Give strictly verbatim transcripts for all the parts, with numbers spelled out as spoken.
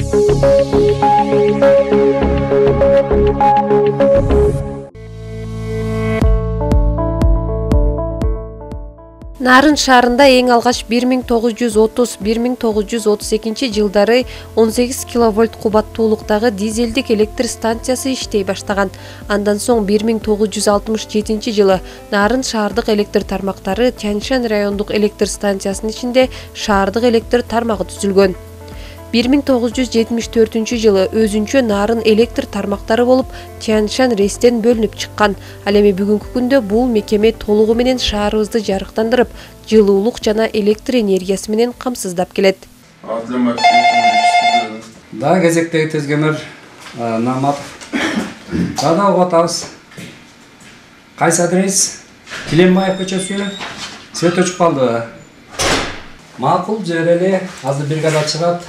Нарын шаарында эң алгач бир миң тогуз жүз отуз — бир миң тогуз жүз отуз экинчи жылдары он сегиз киловольт кубаттуулуктагы дизелдик электр станциясы иштей баштаган. Андан соң бир миң тогуз жүз алтымыш жетинчи жылы Нарын шаардык электр тармактары Тяньшань райондук электр станциясынын ичинде шаардык электр тармагы түзүлгөн. бир миң тогуз жүз жетимиш төртүнчү жылы өзүнчө Нарын электр тармактары болуп Тяньшань РЭСтен бөлүнүп чыккан. Ал эми бүгүнкү күндө бул мекеме толугу менен шаарыбызды жарыктандырып, жылуулук жана электр энергиясы менен камсыздап келет. Да, кезектеги тезгемер Наматов. Да, да, угатабыз. Кайсы адрес? Тиленбаев көчөсү. Свет өчүп калды. Макул, жереле, азыр бригада чыгат.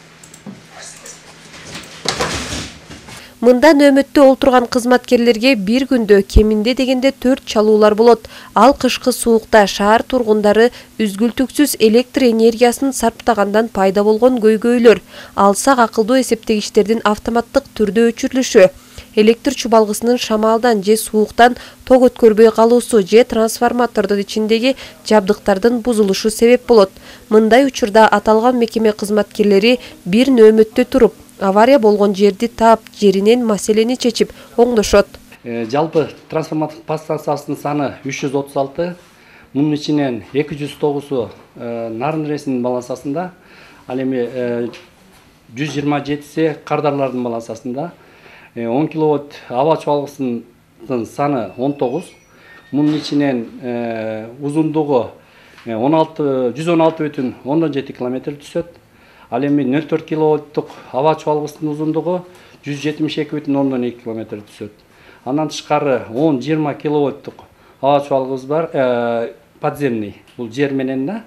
Мында нөмөттө олтурган кызматкерлерге бир күндө кеминде дегенде төрт чалуулар болот. Ал кышкы суукта шаар тургундары үзгүлтүксүз электр энергиясын сарптагандан пайда болгон көйгөйлөр, алсак акылдуу эсептегичтердин автоматтык түрдө өчүрүлүшү, электр чубалгысынын шамалдан же сууктан ток өткөрбөй калуусу же трансформатордун ичиндеги жабдыктардын бузулушу себеп болот. Мындай учурда аталган мекеме кызматкерлери бир нөмөттө туруп, авария болгон жерди таап, жеринен маселени чечип оңдошот. Жалпы трансформатордук подстанциясынын саны үч жүз отуз алты, мунун ичинен эки жүз тогузу Нарын РЭСинин балансасында, ал эми жүз жыйырма жетиси кардарлардын балансасында, он киловатт аба чубалгысынын саны он тогуз, мунун ичинен узундугу жүз он алты бүтүн ондон жети километр түшөт. Ал эми нөл төрт киловаттык аба чубалгысынын узундугу жүз жетимиш эки бүтүн ондон эки километр түшөт. Андан тышкары он жыйырма киловаттык аба чубалгыбыз бар, подземный, бул жер менен да.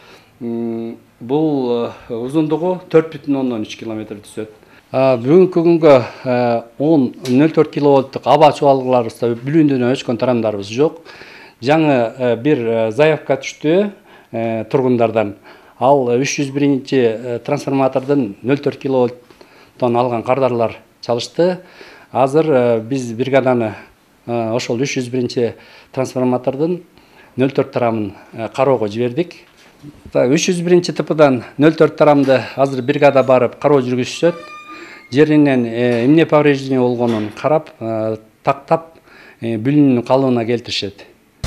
Бул узундугу төрт бүтүн ондон үч километр түшөт. Бүгүнкү күнгө он нөл төрт киловаттык аба чубалгыларыбызда бүлүүндөн өчкөн тарамдарыбыз жок. Жаңы бир заявка түштү тургундардан. Ал үч жүз биринчи трансформатордун нөл төрт киловаттан алган кардарлар чалышты. Азыр биз бригаданы ошол үч жүз биринчи трансформатордун нөл төрт тарамын кароого жибердик. үч жүз биринчи типидан нөл төрт тарамды азыр бригада барып кароо жүргүзүшөт. Жеринен эмне повреждение болгонун карап, тактап, бүлүүнүн калыбына келтиришет.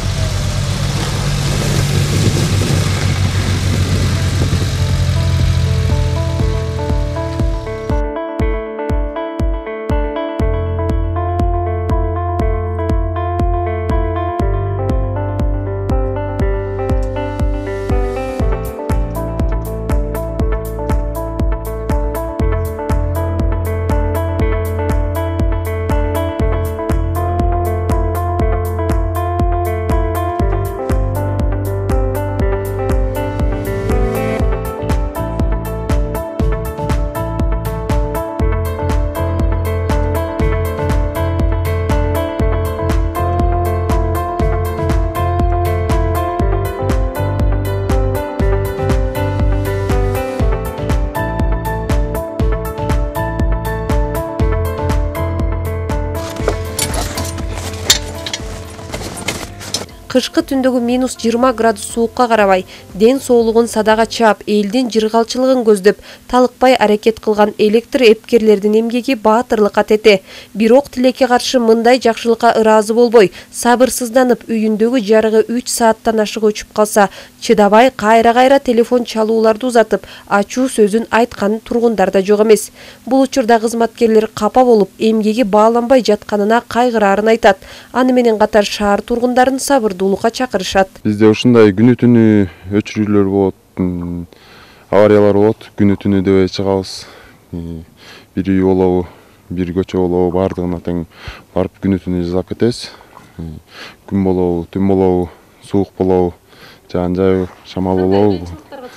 Кышкы түндөгү минус жыйырма градус суукка карабай, ден соолугун садага чаап, элдин жыргалчылыгын көздөп, талыкпай аракет кылган электр эпкерлердин эмгеги баатырлыкка тете. Бирок тилекке каршы мындай жакшылыкка ыраазы болбой, сабырсызданып, үйүндөгү жарыгы үч сааттан ашык өчүп калса, чыдабай кайра-кайра телефон чалууларды узатып, ачуу сөзүн айткан тургундар да жок эмес. Бул учурда кызматкерлер капа болуп, эмгеги бааланбай жатканына кайгыраарын айтат. Аны менен катар шаар тургундарын сабырдуулукка чакырышат. Бизде ушундай күнү түнү өчүрүүлөр болот, авариялар болот, күнү түнү дебей чыгабыз. Бир үй болобу, бир көчө болобу, баардыгына тең барып күнү түнү жасап кетебиз. Күн болобу, түн болобу, суук болобу, жаан жайбы, шамал болобу.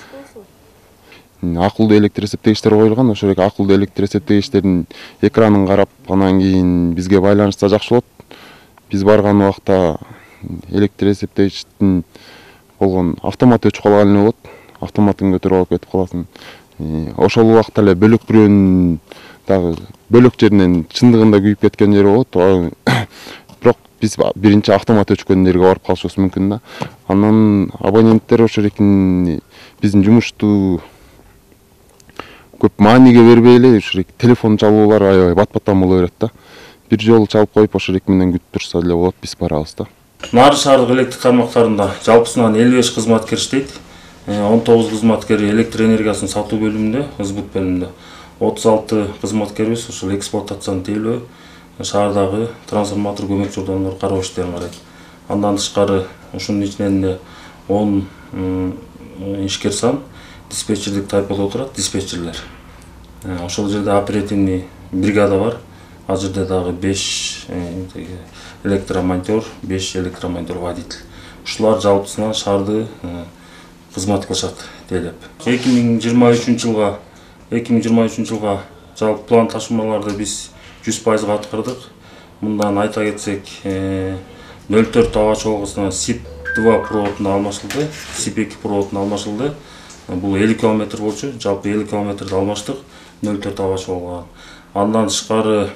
Акылдуу электр эсептегичтер коюлган, ошол эле акылдуу электр эсептегичтердин экранын карап, анан кийин бизге байланышса жакшы болот. Биз барган убакта электр эсептегичтин болгон автомат өчүп калган эле болот. Автоматын көтөрүп алып кетип каласың. ошол убакта эле бөлөк бирөөнүн дагы бөлөк жеринен чындыгында күйүп кеткен жери болот. Бирок биз биринчи автомат өчкөн жерге барып калышыбыз мүмкүн да. Анан абоненттер ошо эркин биздин жумушту көп мааниге бербей эле ошо телефон чалуулар аябай бат-баттан боло берет да. Бир жолу чалып коюп ошо эркин менен күтүп турса эле болот, биз барабыз да. Нары шаардык электр тармактарында жалпысынан элүү беш кызматкер иштейт. он тогуз кызматкер электр энергиясын сатуу бөлүмүндө, ызбыт бөлүмүндө. отуз алты кызматкерибиз ушул эксплуатацияны тейлөө, шаардагы трансформатор көмөк жолдонулор кароо иштерин карайт. Андан тышкары ушунун ичинен эле он ишкер сан диспетчерлик тайпада отурат, диспетчерлер. Ошол жерде оперативный бригада бар. Ал жерде дагы беш электромонтер, беш электромонтер водитель. Ушулар жалпысынан шаарды кызмат кылышат делеп. эки миң жыйырма үчүнчү жылга эки миң жыйырма үчүнчү жылга жалпы план ташымаларды биз жүз пайызга аткардык. Мындан айта кетсек, нөл төрт аба чогулгусуна сип два проводуна алмашылды, сип эки проводуна алмашылды. Бул элүү километр болчу, жалпы элүү километрди алмаштык, нөл төрт аба чогулган. Андан тышкары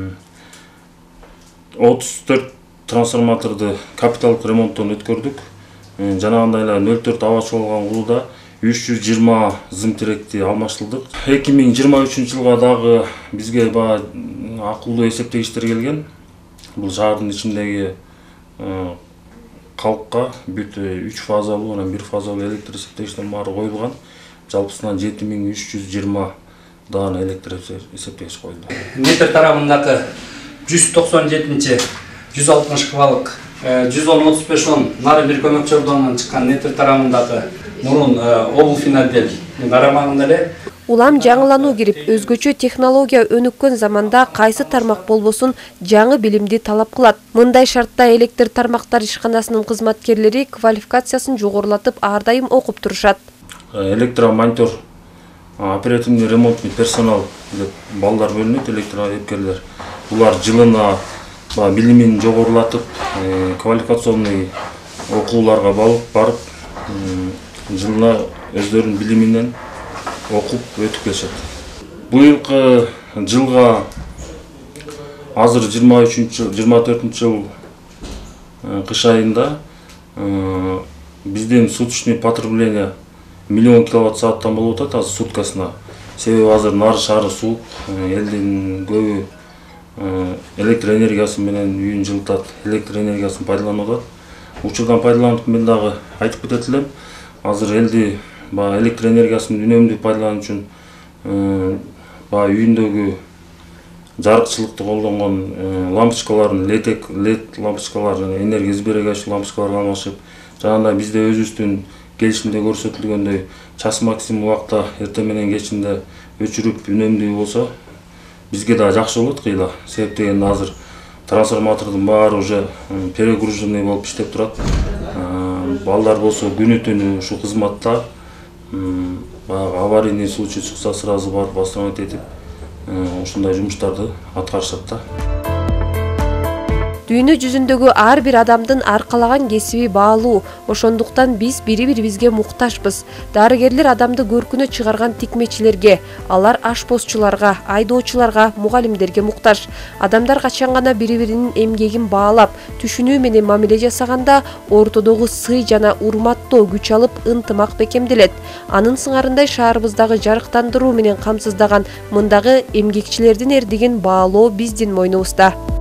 отуз төрт трансформаторду капиталдык ремонттон өткөрдүк. Жанагындай эле нөл төрт аба чогулган кулда үч жүз жыйырма зым теректи алмаштырдык. эки миң жыйырма үчүнчү жылга дагы бизге баа акылдуу эсептегичтер келген. Бул шаардын ичиндеги калкка бүт үч фазалуу анан бир фазалуу электр эсептегичтер баары коюлган. Жалпысынан жети миң үч жүз жыйырма даана электр эсептегич коюлду. Метр тарабындагы жүз токсон жетинчи жүз алтымыш квалык жүз он отуз беш он нары бир көмөк жолдонунан чыккан метр тарабындагы мурун обул финадель карамагында эле Улам жаңылануу кирип, өзгөчө технология өнүккөн заманда кайсы тармак болбосун жаңы билимди талап кылат. Мындай шартта электр тармактар ишканасынын кызматкерлери квалификациясын жогорулатып ар дайым окуп турушат. Электромонтер, оперативный ремонтный персонал деп балдар бөлүнөт, электроэпкерлер. Булар жылына билимин жогорулатып, квалификационный окууларга барып, жылына өздөрүнүн билиминен окуп өтүп келишет. Быйылкы жылга азыр жыйырма үчүнчү жыйырма төртүнчү жыл кыш айында биздин суточный потребление миллион киловатт сааттан болуп атат азыр суткасына. Себеби азыр нары шаары суук, элдин көбү электр энергиясы менен үйүн жылытат, электр энергиясын пайдаланып атат. Учурдан пайдаланып мен дагы айтып кетет элем. Азыр элди электр энергиясын үнөмдүү пайдалануу үчүн үйүндөгү жарыкчылыкты колдонгон лампочкалардын лед лампочкалар жана энергия сберегающий лампочкаларга алмашып, жанагындай бизде өзүбүздүн келишимде көрсөтүлгөндөй час максимум убакта эртең менен кечинде өчүрүп үнөмдүү болсо бизге да жакшы болот кыйла. Себеп дегенде азыр трансформатордун баары уже перегруженный болуп иштеп турат. Балдар болсо күнү түнү ушу кызматта аварийный случай чыкса сразу барып восстановить этип ушундай жумуштарды аткарышат да. Дүйнө жүзүндөгү ар бир адамдын аркалаган кесиби баалуу, ошондуктан биз бири-бирибизге муктажбыз. Дарыгерлер адамды көркүнө чыгарган тикмечилерге, алар ашпозчуларга, айдоочуларга, мугалимдерге муктаж. Адамдар качан гана бири-биринин эмгегин баалап, түшүнүү менен мамиле жасаганда ортодогу сый жана урматтоо күч алып ынтымак бекемделет. Анын сыңарындай шаарыбыздагы жарыктандыруу менен камсыздаган мындагы эмгекчилердин эрдигин баалоо биздин мойнубузда.